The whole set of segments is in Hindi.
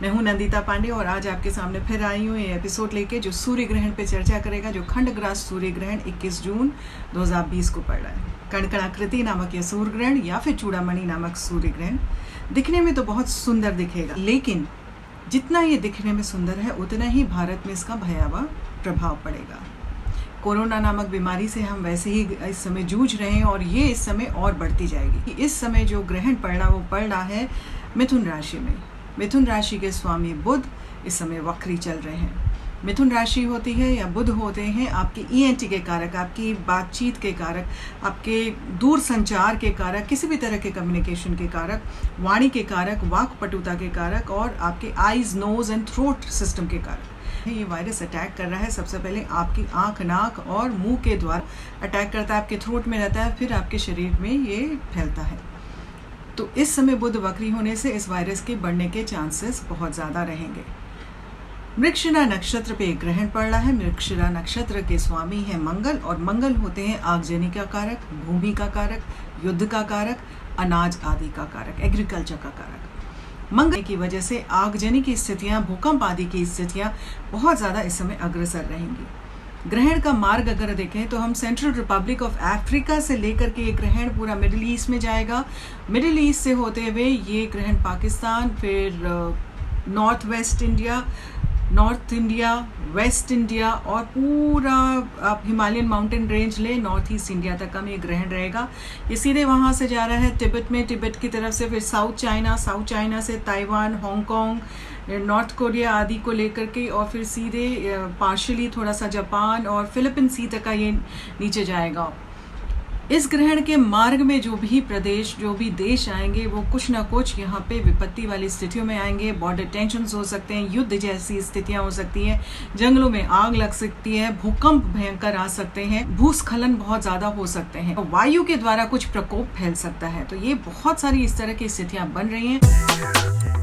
मैं हूं नंदिता पांडे और आज आपके सामने फिर आई हूं ये एपिसोड लेके जो सूर्य ग्रहण पे चर्चा करेगा, जो खंडग्रास सूर्य ग्रहण 21 जून 2020 को पड़ रहा है। कणकणाकृति नामक यह सूर्य ग्रहण या फिर चूड़ामणि नामक सूर्य ग्रहण दिखने में तो बहुत सुंदर दिखेगा, लेकिन जितना ये दिखने में सुंदर है उतना ही भारत में इसका भयावह प्रभाव पड़ेगा। कोरोना नामक बीमारी से हम वैसे ही इस समय जूझ रहे हैं और ये इस समय और बढ़ती जाएगी। इस समय जो ग्रहण पड़ रहा वो पड़ रहा है मिथुन राशि में। मिथुन राशि के स्वामी बुध इस समय वक्री चल रहे हैं। मिथुन राशि होती है या बुध होते हैं आपके ENT के कारक, आपकी बातचीत के कारक, आपके दूर संचार के कारक, किसी भी तरह के कम्युनिकेशन के कारक, वाणी के कारक, वाक पटुता के कारक और आपके eyes, nose and throat system के कारक। ये वायरस अटैक कर रहा है सबसे पहले आपकी आंख, नाक और मुंह के द्वारा अटैक करता है, आपके थ्रोट में रहता है, फिर आपके शरीर में ये फैलता है। तो इस समय बुध वक्री होने से इस वायरस के बढ़ने के चांसेस बहुत ज़्यादा रहेंगे। मृगशिरा नक्षत्र पे एक ग्रहण पड़ रहा है। मृगशिरा नक्षत्र के स्वामी है मंगल और मंगल होते हैं आगजनी का कारक, भूमि का कारक, युद्ध का कारक, अनाज आदि का कारक, एग्रीकल्चर का कारक। मंगल की वजह से आगजनी की स्थितियां, भूकंप आदि की स्थितियां बहुत ज़्यादा इस समय अग्रसर रहेंगी। ग्रहण का मार्ग अगर देखें तो हम सेंट्रल रिपब्लिक ऑफ अफ्रीका से लेकर के ये ग्रहण पूरा मिडिल ईस्ट में जाएगा। मिडिल ईस्ट से होते हुए ये ग्रहण पाकिस्तान, फिर north west India, north India, west India और पूरा आप हिमालयन माउंटेन रेंज ले नॉर्थ ईस्ट इंडिया तक का ये ग्रहण रहेगा। ये सीधे वहाँ से जा रहा है तिब्बत में, तिब्बत की तरफ से फिर साउथ चाइना से ताइवान, हांगकांग, नॉर्थ कोरिया आदि को लेकर के और फिर सीधे पार्शियली थोड़ा सा जापान और फिलिपीन सी तक का ये नीचे जाएगा। इस ग्रहण के मार्ग में जो भी प्रदेश, जो भी देश आएंगे वो कुछ ना कुछ यहाँ पे विपत्ति वाली स्थितियों में आएंगे। बॉर्डर टेंशन्स हो सकते हैं, युद्ध जैसी स्थितियां हो सकती हैं, जंगलों में आग लग सकती है, भूकंप भयंकर आ सकते हैं, भूस्खलन बहुत ज्यादा हो सकते हैं, वायु के द्वारा कुछ प्रकोप फैल सकता है। तो ये बहुत सारी इस तरह की स्थितियां बन रही हैं।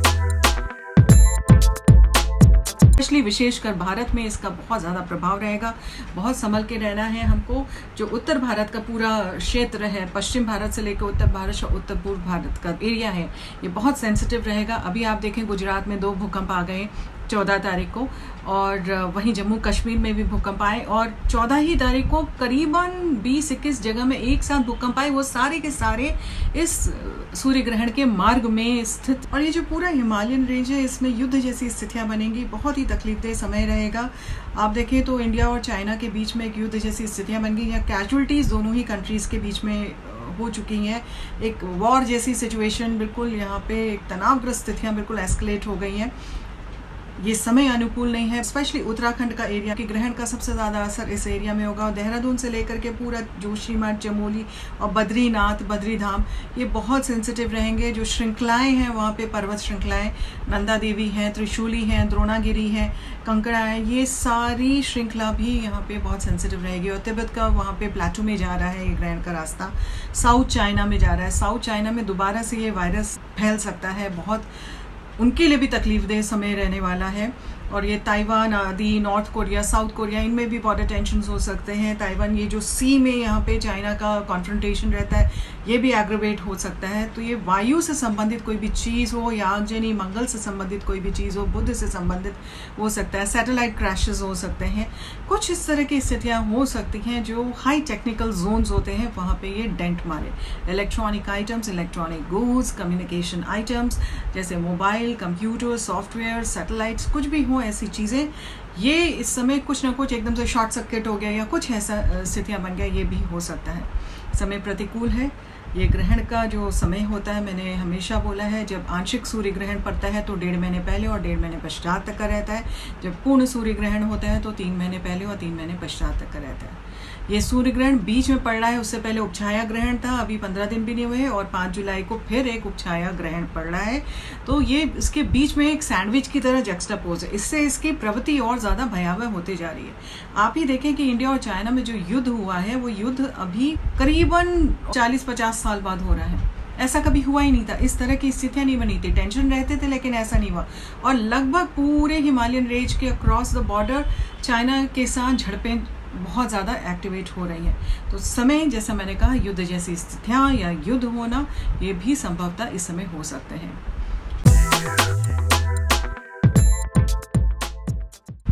स्पेशली विशेषकर भारत में इसका बहुत ज़्यादा प्रभाव रहेगा। बहुत संभल के रहना है हमको। जो उत्तर भारत का पूरा क्षेत्र है, पश्चिम भारत से लेकर उत्तर भारत और उत्तर पूर्व भारत का एरिया है, ये बहुत सेंसिटिव रहेगा। अभी आप देखें गुजरात में 2 भूकंप आ गए 14 तारीख को और वहीं जम्मू कश्मीर में भी भूकंप आए और 14 ही तारीख को करीबन 20-21 जगह में एक साथ भूकंप आए। वो सारे के सारे इस सूर्य ग्रहण के मार्ग में स्थित। और ये जो पूरा हिमालयन रेंज है इसमें युद्ध जैसी स्थितियां बनेंगी, बहुत ही तकलीफदेह समय रहेगा। आप देखें तो इंडिया और चाइना के बीच में एक युद्ध जैसी स्थितियां बन गई हैं। कैजुअलिटीज दोनों ही कंट्रीज के बीच में हो चुकी हैं। एक वॉर जैसी सिचुएशन बिल्कुल यहाँ पे तनावग्रस्त स्थितियां बिल्कुल एस्केलेट हो गई हैं। ये समय अनुकूल नहीं है। स्पेशली उत्तराखंड का एरिया के ग्रहण का सबसे ज़्यादा असर इस एरिया में होगा। देहरादून से लेकर के पूरा जोशीमठ, चमोली और बद्रीनाथ, बद्रीधाम ये बहुत सेंसिटिव रहेंगे। जो श्रृंखलाएं हैं वहाँ पे, पर्वत श्रृंखलाएं, नंदा देवी हैं, त्रिशूली हैं, द्रोणागिरी हैं, कंकड़ा है, ये सारी श्रृंखला भी यहाँ पे बहुत सेंसिटिव रहेगी। और तिब्बत का वहाँ पे प्लेटू में जा रहा है ये ग्रहण का रास्ता, साउथ चाइना में जा रहा है। साउथ चाइना में दोबारा से ये वायरस फैल सकता है। बहुत उनके लिए भी तकलीफदेह समय रहने वाला है। और ये ताइवान आदि, नॉर्थ कोरिया, साउथ कोरिया, इनमें भी बॉर्डर टेंशन हो सकते हैं। ताइवान ये जो सी में यहाँ पे चाइना का कॉन्फ्रंटेशन रहता है ये भी एग्रेवेट हो सकता है। तो ये वायु से संबंधित कोई भी चीज़ हो या आगजनी, मंगल से संबंधित कोई भी चीज़ हो, बुध से संबंधित हो सकता है, सैटेलाइट क्रैशेस हो सकते हैं, कुछ इस तरह की स्थितियाँ हो सकती हैं जो हाई टेक्निकल जोन्स होते हैं वहाँ पे ये डेंट मारे। Electronic items, electronic goods, communication items जैसे मोबाइल, कंप्यूटर, सॉफ्टवेयर, सैटेलाइट्स, कुछ भी हो ऐसी चीज़ें, ये इस समय कुछ ना कुछ एकदम से शॉर्ट सर्किट हो गया या कुछ ऐसा स्थितियाँ बन गया, ये भी हो सकता है। समय प्रतिकूल है। ये ग्रहण का जो समय होता है, मैंने हमेशा बोला है, जब आंशिक सूर्य ग्रहण पड़ता है तो 1.5 महीने पहले और 1.5 महीने पश्चात तक का रहता है। जब पूर्ण सूर्य ग्रहण होता है तो 3 महीने पहले और 3 महीने पश्चात तक का रहता है। ये सूर्य ग्रहण बीच में पड़ रहा है, उससे पहले उपछाया ग्रहण था, अभी 15 दिन भी नहीं हुए और 5 जुलाई को फिर एक उपछाया ग्रहण पड़ रहा है। तो ये इसके बीच में एक सैंडविच की तरह जक्सटापोज है। इससे इसकी प्रवृत्ति और ज़्यादा भयावह होते जा रही है। आप ही देखें कि इंडिया और चाइना में जो युद्ध हुआ है वो युद्ध अभी करीबन 40-50 साल बाद हो रहा है। ऐसा कभी हुआ ही नहीं था, इस तरह की स्थितियां नहीं बनी थी। टेंशन रहते थे लेकिन ऐसा नहीं हुआ। और लगभग पूरे हिमालयन रेंज के अक्रॉस द बॉर्डर चाइना के साथ झड़पें बहुत ज़्यादा एक्टिवेट हो रही है। तो समय, जैसा मैंने कहा, युद्ध जैसी स्थितियां या युद्ध होना ये भी संभवतः इस समय हो सकते हैं।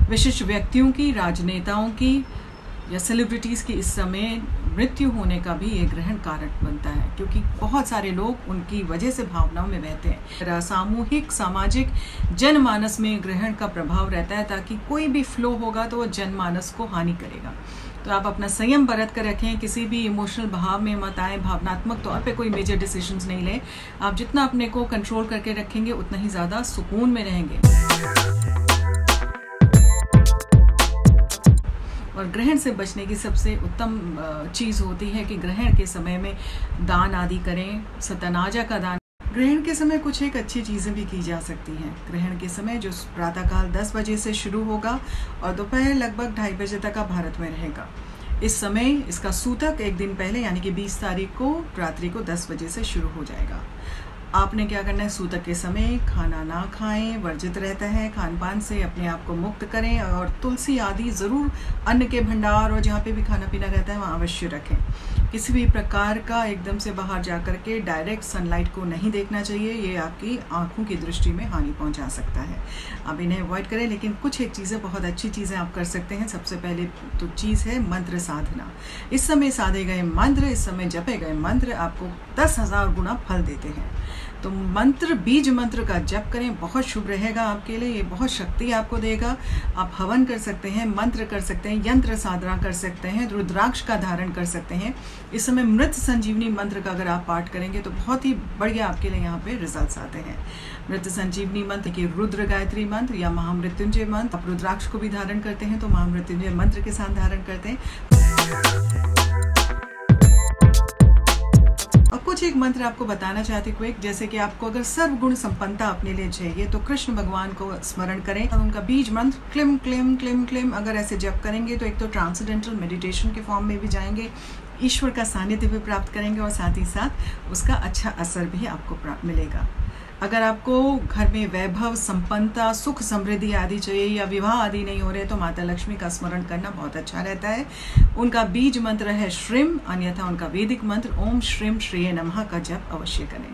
विशिष्ट व्यक्तियों की, राजनेताओं की या सेलिब्रिटीज़ की इस समय मृत्यु होने का भी ये ग्रहण कारक बनता है, क्योंकि बहुत सारे लोग उनकी वजह से भावनाओं में बहते हैं। सामूहिक सामाजिक जनमानस में ग्रहण का प्रभाव रहता है, ताकि कोई भी फ्लो होगा तो वो जनमानस को हानि करेगा। तो आप अपना संयम बरत कर रखें, किसी भी इमोशनल भाव में मत आए, भावनात्मक तौर पे कोई मेजर डिसीजंस नहीं लें। आप जितना अपने को कंट्रोल करके रखेंगे उतना ही ज़्यादा सुकून में रहेंगे। और ग्रहण से बचने की सबसे उत्तम चीज़ होती है कि ग्रहण के समय में दान आदि करें, सतनाजा का दान। ग्रहण के समय कुछ एक अच्छी चीज़ें भी की जा सकती हैं। ग्रहण के समय जो प्रातःकाल 10 बजे से शुरू होगा और दोपहर लगभग 2:30 बजे तक का भारत में रहेगा। इस समय इसका सूतक एक दिन पहले यानी कि 20 तारीख को रात्रि को 10 बजे से शुरू हो जाएगा। आपने क्या करना है, सूतक के समय खाना ना खाएं, वर्जित रहता है। खान पान से अपने आप को मुक्त करें और तुलसी आदि ज़रूर अन्न के भंडार और जहाँ पे भी खाना पीना रहता है वहाँ अवश्य रखें। किसी भी प्रकार का एकदम से बाहर जा कर के डायरेक्ट सनलाइट को नहीं देखना चाहिए, ये आपकी आँखों की दृष्टि में हानि पहुँचा सकता है। आप इन्हें अवॉइड करें, लेकिन कुछ एक चीज़ें, बहुत अच्छी चीज़ें आप कर सकते हैं। सबसे पहले तो चीज़ है मंत्र साधना। इस समय साधे गए मंत्र, इस समय जपे गए मंत्र आपको 10,000 गुना फल देते हैं। तो मंत्र, बीज मंत्र का जप करें, बहुत शुभ रहेगा आपके लिए। ये बहुत शक्ति आपको देगा। आप हवन कर सकते हैं, मंत्र कर सकते हैं, यंत्र साधना कर सकते हैं, रुद्राक्ष का धारण कर सकते हैं। इस समय मृत संजीवनी मंत्र का अगर आप पाठ करेंगे तो बहुत ही बढ़िया आपके लिए यहाँ पे रिजल्ट्स आते हैं। मृत संजीवनी मंत्र की रुद्र गायत्री मंत्र या महामृत्युंजय मंत्र, आप रुद्राक्ष को भी धारण करते हैं तो महामृत्युंजय मंत्र के साथ धारण करते हैं। और कुछ एक मंत्र आपको बताना चाहती हूँ, जैसे कि आपको अगर सर्वगुण संपन्नता अपने लिए चाहिए तो कृष्ण भगवान को स्मरण करें। उनका बीज मंत्र क्लिम क्लिम क्लिम क्लिम अगर ऐसे जप करेंगे तो एक तो ट्रांसेंडेंटल मेडिटेशन के फॉर्म में भी जाएंगे, ईश्वर का सानिध्य भी प्राप्त करेंगे और साथ ही साथ उसका अच्छा असर भी आपको मिलेगा। अगर आपको घर में वैभव, संपन्नता, सुख, समृद्धि आदि चाहिए या विवाह आदि नहीं हो रहे तो माता लक्ष्मी का स्मरण करना बहुत अच्छा रहता है। उनका बीज मंत्र है श्रीम, अन्यथा उनका वैदिक मंत्र ओम श्रीम श्रेय नमः का जप अवश्य करें।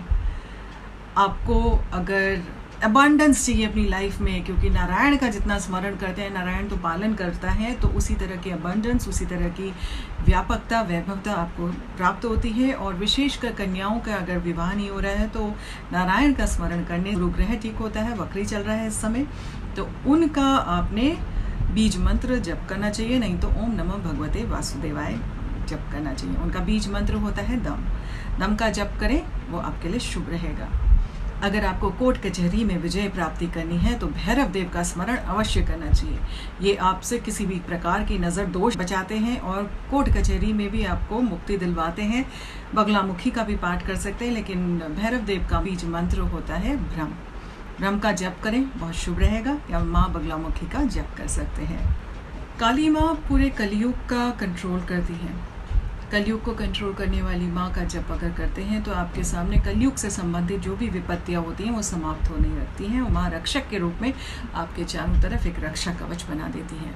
आपको अगर अबंडेंस चाहिए अपनी लाइफ में, क्योंकि नारायण का जितना स्मरण करते हैं, नारायण तो पालन करता है, तो उसी तरह की अबंडेंस, उसी तरह की व्यापकता, वैभवता आपको प्राप्त होती है। और विशेषकर कन्याओं का अगर विवाह नहीं हो रहा है तो नारायण का स्मरण करने, गुरु ग्रह ठीक होता है, वक्री चल रहा है इस समय, तो उनका आपने बीज मंत्र जप करना चाहिए, नहीं तो ओम नमः भगवते वासुदेवाय जप करना चाहिए। उनका बीज मंत्र होता है दम। दम का जप करें, वो आपके लिए शुभ रहेगा। अगर आपको कोर्ट कचहरी में विजय प्राप्ति करनी है तो भैरव देव का स्मरण अवश्य करना चाहिए। ये आपसे किसी भी प्रकार की नज़र दोष बचाते हैं और कोर्ट कचहरी में भी आपको मुक्ति दिलवाते हैं। बगलामुखी का भी पाठ कर सकते हैं, लेकिन भैरव देव का बीज मंत्र होता है भ्रम। भ्रम का जप करें, बहुत शुभ रहेगा। या माँ बगलामुखी का जप कर सकते हैं। काली माँ पूरे कलयुग का कंट्रोल करती हैं। कलयुग को कंट्रोल करने वाली माँ का जप अगर करते हैं तो आपके सामने कलयुग से संबंधित जो भी विपत्तियाँ होती हैं वो समाप्त होने लगती हैं। माँ रक्षक के रूप में आपके चारों तरफ एक रक्षा कवच बना देती हैं।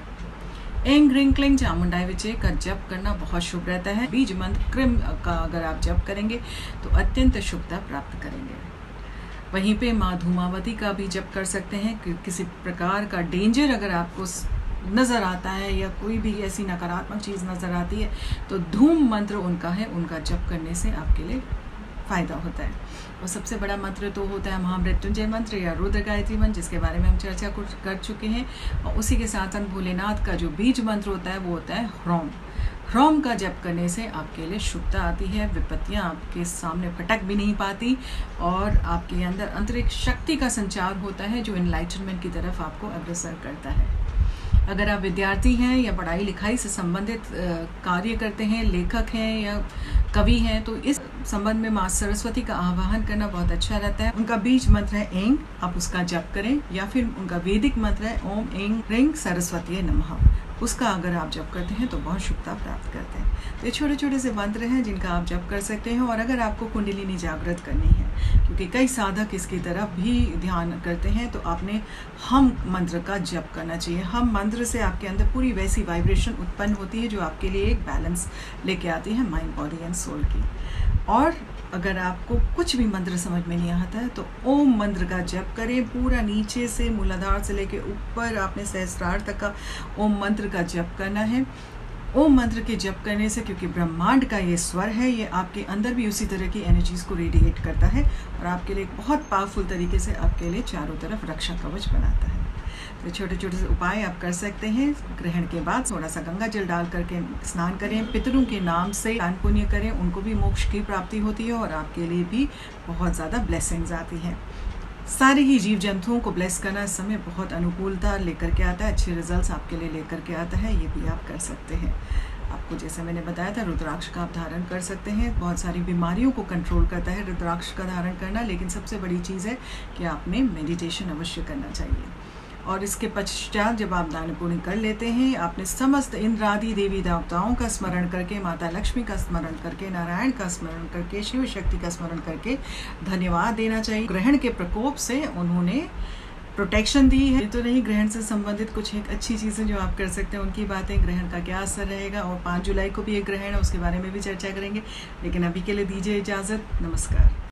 एंग रिंग क्लिंग चामुंडाई विजय का जप करना बहुत शुभ रहता है। बीज मंत्र क्रिम का अगर आप जप करेंगे तो अत्यंत शुभता प्राप्त करेंगे। वहीं पे माँ धूमावती का भी जप कर सकते हैं। किसी प्रकार का डेंजर अगर आपको नज़र आता है या कोई भी ऐसी नकारात्मक चीज़ नज़र आती है तो धूम मंत्र उनका है, उनका जप करने से आपके लिए फ़ायदा होता है। और सबसे बड़ा मंत्र तो होता है महामृत्युंजय मंत्र या रुद्र गायत्री मंत्र, जिसके बारे में हम चर्चा कर चुके हैं। और उसी के साथ साथ भोलेनाथ का जो बीज मंत्र होता है वो होता है ह्रोम। ह्रोम का जप करने से आपके लिए शुभता आती है, विपत्तियाँ आपके सामने फटक भी नहीं पाती और आपके अंदर आंतरिक शक्ति का संचार होता है जो एनलाइटनमेंट की तरफ आपको अग्रसर करता है। अगर आप विद्यार्थी हैं या पढ़ाई लिखाई से संबंधित कार्य करते हैं, लेखक हैं या कवि हैं, तो इस संबंध में माँ सरस्वती का आवाहन करना बहुत अच्छा रहता है। उनका बीज मंत्र है एंग, आप उसका जप करें, या फिर उनका वैदिक मंत्र है ओम एंग रिंग सरस्वती नमः, उसका अगर आप जप करते हैं तो बहुत शुभता प्राप्त करते हैं। तो ये छोटे छोटे से मंत्र हैं जिनका आप जप कर सकते हैं। और अगर आपको कुंडलिनी जागृत करनी है, क्योंकि कई साधक इसकी तरफ भी ध्यान करते हैं, तो आपने हम मंत्र का जप करना चाहिए। हम मंत्र से आपके अंदर पूरी वैसी वाइब्रेशन उत्पन्न होती है जो आपके लिए एक बैलेंस लेके आती है माइंड, बॉडी एंड सोल की। और अगर आपको कुछ भी मंत्र समझ में नहीं आता है तो ओम मंत्र का जप करें। पूरा नीचे से मूलाधार से लेके ऊपर आपने सहस्त्रार तक का ओम मंत्र का जप करना है। ओम मंत्र के जप करने से, क्योंकि ब्रह्मांड का ये स्वर है, ये आपके अंदर भी उसी तरह की एनर्जीज को रेडिएट करता है और आपके लिए बहुत पावरफुल तरीके से आपके लिए चारों तरफ रक्षा कवच बनाता है। तो छोटे छोटे से उपाय आप कर सकते हैं। ग्रहण के बाद थोड़ा सा गंगा जल डाल करके स्नान करें, पितरों के नाम से दान पुण्य करें, उनको भी मोक्ष की प्राप्ति होती है और आपके लिए भी बहुत ज़्यादा ब्लेसिंग्स आती हैं। सारे ही जीव जंतुओं को ब्लेस करना इस समय बहुत अनुकूलता लेकर के आता है, अच्छे रिजल्ट्स आपके लिए लेकर के आता है। ये भी आप कर सकते हैं। आपको जैसे मैंने बताया था, रुद्राक्ष का आप धारण कर सकते हैं। बहुत सारी बीमारियों को कंट्रोल करता है रुद्राक्ष का धारण करना, लेकिन सबसे बड़ी चीज़ है कि आपने मेडिटेशन अवश्य करना चाहिए। और इसके पश्चात जब आप दान पुण्य कर लेते हैं, आपने समस्त इंद्र आदि देवी देवताओं का स्मरण करके, माता लक्ष्मी का स्मरण करके, नारायण का स्मरण करके, शिव शक्ति का स्मरण करके धन्यवाद देना चाहिए। ग्रहण के प्रकोप से उन्होंने प्रोटेक्शन दी है। ये तो नहीं, ग्रहण से संबंधित कुछ एक अच्छी चीज़ें जो आप कर सकते हैं उनकी बातें, ग्रहण का क्या असर रहेगा, और 5 जुलाई को भी एक ग्रहण है, उसके बारे में भी चर्चा करेंगे। लेकिन अभी के लिए दीजिए इजाज़त। नमस्कार।